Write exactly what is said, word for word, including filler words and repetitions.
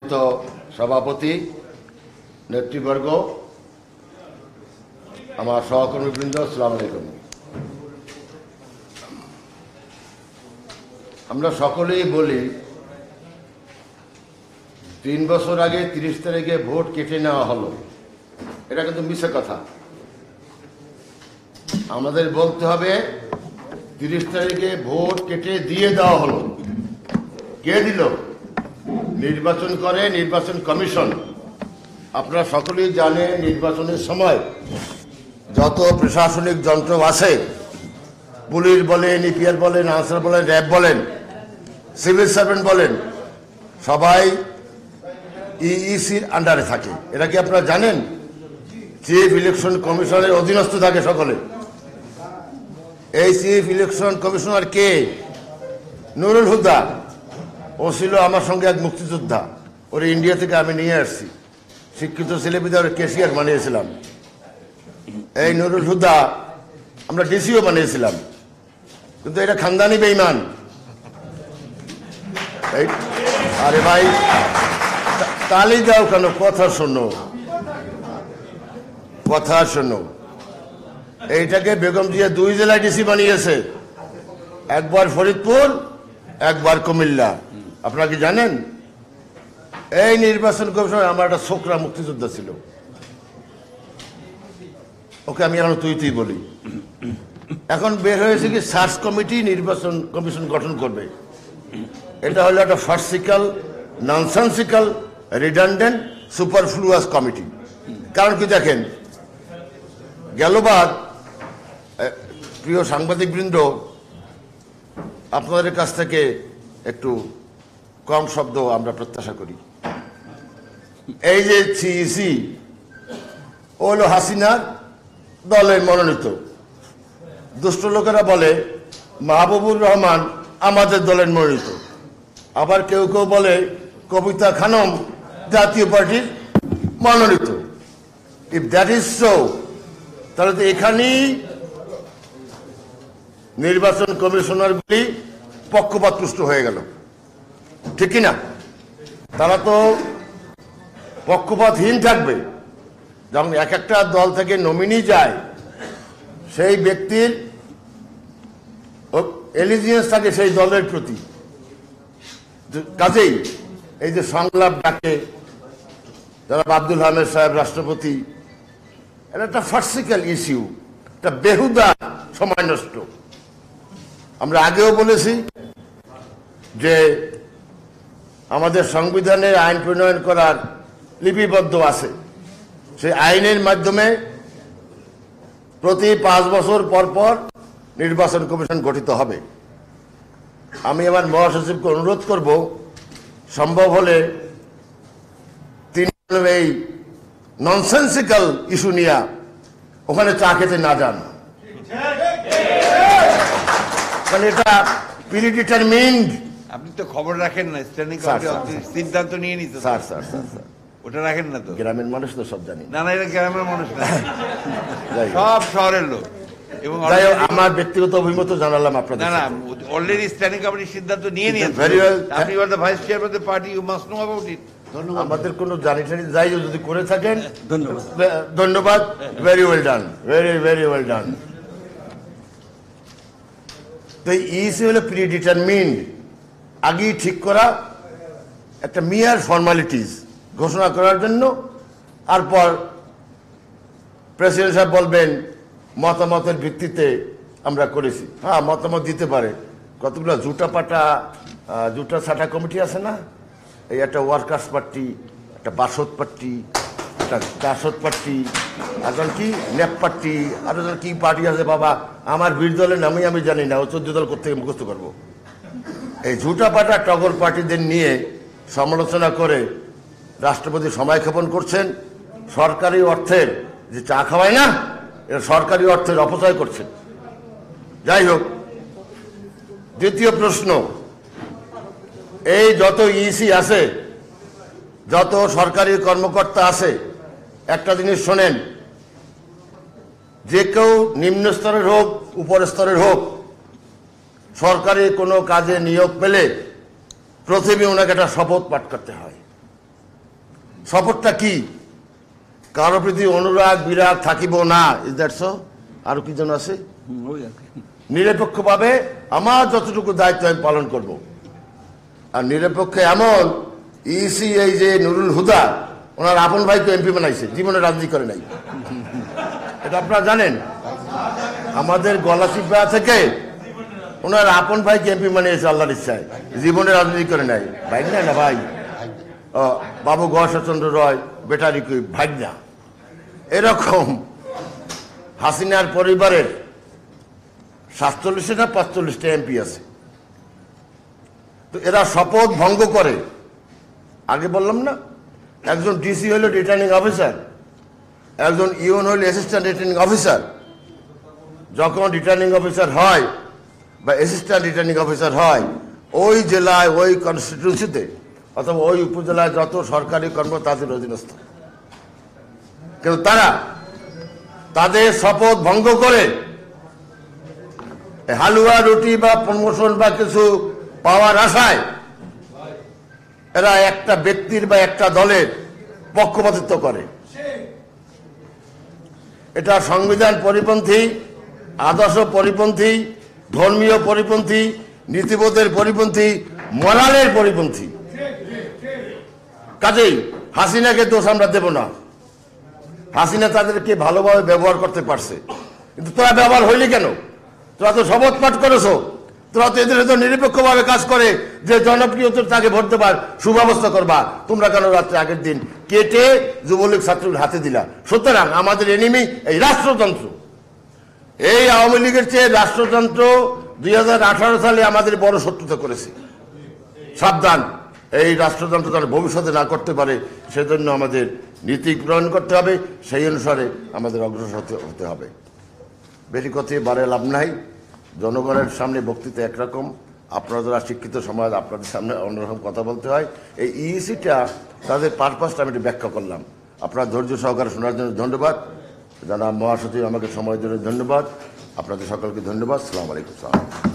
তো সভাপতি, নেতৃবর্গ, আমার সহকর্মীবৃন্দ, আসসালামু আলাইকুম। আমরা সকলেই বলি তিন বছর আগে তিরিশ তারিখে ভোট কেটে নেওয়া হলো, এটা কিন্তু মিথ্যা কথা। আমাদের বলতে হবে তিরিশ তারিখে ভোট কেটে দিয়ে দেওয়া হলো। কে দিল? নির্বাচন করে নির্বাচন কমিশন। আপনারা সকলেই জানেন নির্বাচনের সময় যত প্রশাসনিক যন্ত্র আছে, পুলিশ বলেন, ইপিআর বলেন, আনসার বলেন, র্যাব বলেন, সিভিল সার্ভেন্ট বলেন, সবাই ইইসির আন্ডারে থাকে। এটা কি আপনারা জানেন? চিফ ইলেকশন কমিশনের অধীনস্থ থাকে সকলে। এই চিফ ইলেকশন কমিশনার কে? নুরুল হুদা। ও ছিল আমার সঙ্গে এক মুক্তিযোদ্ধা, ওর ইন্ডিয়া থেকে আমি নিয়ে আসছি। শিক্ষিত ছেলেপিতা ওর কেশিয়ার বানিয়েছিলাম। এই নুরুল হুদা আমরা ডিসিও বানিয়েছিলাম, কিন্তু এটা খানদানি বেঈমান। আরে ভাই তালি দাও কেন? কথা শোনো, কথা শোনো। এইটাকে বেগম জিয়া দুই জেলায় ডিসি বানিয়েছে, একবার ফরিদপুর, একবার কুমিল্লা। আপনারা কি জানেন? এই নির্বাচন কমিশন আমার একটা ছোকরা মুক্তিযোদ্ধা ছিল, ওকে আমি এখন তুই তুই বলি। এখন বের হয়েছে কি সার্চ কমিটি নির্বাচন কমিশন গঠন করবে। এটা হলো একটা farcical, nonsensical, redundant, superfluous committee. কারণ কি দেখেন, গেলবার প্রিয় সাংবাদিকবৃন্দ, আপনাদের কাছ থেকে একটু কম শব্দ আমরা প্রত্যাশা করি। এই যে সিইসি ও হলো হাসিনার দলের মনোনীত। দুষ্ট লোকেরা বলে মাহবুবুর রহমান আমাদের দলের মনোনীত। আবার কেউ কেউ বলে কবিতা খানম জাতীয় পার্টির মনোনীত। ইফ দ্যাট ইজ সো, তাহলে তো এখানেই নির্বাচন কমিশনারগুলি পক্ষপাতপুষ্ট হয়ে গেল, ঠিক কিনা? তারা তো পক্ষপাতহীন থাকবে। যখন এক একটা দল থেকে নমিনি যায়, সেই ব্যক্তির এলিজিয়েন্স থাকে সেই দলের প্রতি। কাজেই এই যে সংলাপ ডাকে যারা আব্দুল হামিদ সাহেব রাষ্ট্রপতি, এটা একটা ফার্সিক্যাল ইস্যু, একটা বেহুদা সময় নষ্ট। আমরা আগেও বলেছি যে আমাদের সংবিধানের আইন প্রণয়ন করার লিপিবদ্ধ আছে। সেই আইনের মাধ্যমে প্রতি পাঁচ বছর পর পর নির্বাচন কমিশন গঠিত হবে। আমি আমার মহাসচিবকে অনুরোধ করব, সম্ভব হলে তিনি এই ননসেন্সিক্যাল ইস্যু নিয়ে ওখানে চা খেতে না যান, কারণ এটা প্রিডিটারমিন্ড। আপনি তো খবর রাখেন না, স্ট্যান্ডিং কমিটি সিদ্ধান্ত নিয়ে নিতে। স্যার স্যার স্যার স্যার ওটা রাখেন না তো? গ্রামের মানুষ তো সব জানি না। না, এটা গ্রামের মানুষ না, সব শহরের লোক। এবং আমার ব্যক্তিগত অভিমত জানালাম আপনাদের। না না, অলরেডি স্ট্যান্ডিং কমিটির সিদ্ধান্ত নিয়ে নিয়েছে। আপনি আর the vice chairman of the party, you must know about it. আমাদের কোনো জানি টানি যাই যদি করে থাকেন ধন্যবাদ, ধন্যবাদ। Very well done, very very well done. তো ইসি হলো প্রিডিটারমিন্ড, আগেই ঠিক করা একটা মিয়ার ফর্মালিটিস ঘোষণা করার জন্য। আর পর প্রেসিডেন্ট সাহেব বলবেন মতামতের ভিত্তিতে আমরা করেছি। হ্যাঁ, মতামত দিতে পারে। কতগুলো জুটা পাটা জুটা ছাটা কমিটি আছে না? এই একটা ওয়ার্কার্স পার্টি, একটা বাসদ পার্টি, একটা দাসদ পার্টি, এখন কি ন্যাপ পার্টি, আরো কি পার্টি আছে বাবা, আমার বীর দলের নামই আমি জানি না। ও চোদ্দ দল কোথেকে মুখস্থ করবো? এই ঝুটা পাটা টগর পার্টিদের নিয়ে সমালোচনা করে রাষ্ট্রপতি সময় ক্ষেপণ করছেন। সরকারি অর্থের যে চা খাওয়ায় না, এটা সরকারি অর্থের অপচয় করছেন। যাই হোক, দ্বিতীয় প্রশ্ন, এই যত ইসি আছে, যত সরকারি কর্মকর্তা আছে, একটা জিনিস শোনেন, যে কেউ নিম্ন স্তরের হোক উপর স্তরের হোক, সরকারি কোনো কাজে নিয়োগ পেলে প্রথমে ওনাকে একটা শপথ পাঠ করতে হয়। শপথটা কি? কারো প্রতি অনুরাগ বিরাগ থাকিব না, ইজ দ্যাট সো? আরো কি যেন আছে? নিরপেক্ষভাবে আমার যতটুকু দায়িত্ব আমি পালন করব। আর নিরপেক্ষে এমন ইসি এই যে নুরুল হুদা ওনার আপন ভাইকে এমপি বানাইছে, জীবনে রাজনীতি করে নাই। এটা আপনারা জানেন? আমাদের গলাচিপা থেকে ওনার আপন ভাইকে এমপি বানিয়েছে আল্লাহর ইচ্ছায়, জীবনে রাজনীতি করে নাই। ভাই না না ভাই বাবু গণেশচন্দ্র রয় বেটারি ভাই না। এরকম হাসিনার পরিবারের সাতচল্লিশে না পাঁচচল্লিশটা এমপি আছে। তো এরা শপথ ভঙ্গ করে। আগে বললাম না, একজন ডিসি হলো রিটার্নিং অফিসার, একজন ইউন হলো অ্যাসিস্ট্যান্ট রিটার্নিং অফিসার। যখন রিটার্নিং অফিসার হয় বা অ্যাসিস্ট্যান্ট রিটার্নিং অফিসার হয়, ওই জেলায় ওই কনস্টিটিউন্সিতে অথবা ওই উপজেলায় যত সরকারি কর্ম তাদের অধীনস্থ। কিন্তু তারা তাদের শপথ ভঙ্গ করে হালুয়া রুটি বা প্রমোশন বা কিছু পাওয়ার আশায় এরা একটা ব্যক্তির বা একটা দলের পক্ষপাতিত্ব করে। এটা সংবিধান পরিপন্থী, আদর্শ পরিপন্থী, ধর্মীয় পরিপন্থী, নীতিবোধের পরিপন্থী, মোরালের পরিপন্থী। কাজেই হাসিনাকে দোষ আমরা দেব না। হাসিনা তাদেরকে ভালোভাবে ব্যবহার করতে পারছে, কিন্তু তোরা ব্যবহার হইলি কেন? তোরা তো শপথ পাঠ করেছো, তোরা তো এদের তো নিরপেক্ষভাবে কাজ করে যে জনপ্রিয় তাকে ভোট দেবার সুব্যবস্থা করবা। তোমরা কেন রাত্রে আগের দিন কেটে যুবলীগ ছাত্রীর হাতে দিলা? সুতরাং আমাদের এনিমি এই রাষ্ট্রযন্ত্র। এই আওয়ামী লীগের চেয়ে রাষ্ট্রযন্ত্র দুই হাজার আঠারো সালে আমাদের বড় শত্রুতা করেছে। সাবধান, এই রাষ্ট্রযন্ত্র তারা ভবিষ্যতে না করতে পারে, সেজন্য আমাদের নীতি প্রণয়ন করতে হবে, সেই অনুসারে আমাদের অগ্রসর হতে হবে। বেশি কথায় বারে লাভ নাই। জনগণের সামনে বক্তৃতা একরকম, আপনারা যারা শিক্ষিত সমাজ আপনাদের সামনে অন্যরকম কথা বলতে হয়। এই ইইসিটা তাদের পারপাসটা আমি একটু ব্যাখ্যা করলাম। আপনারা ধৈর্য সহকারে শোনার জন্য ধন্যবাদ। যারা মহাসচিব আমাকে সময়ের জন্য ধন্যবাদ। আপনাদের সকলকে ধন্যবাদ। আসসালামু আলাইকুম।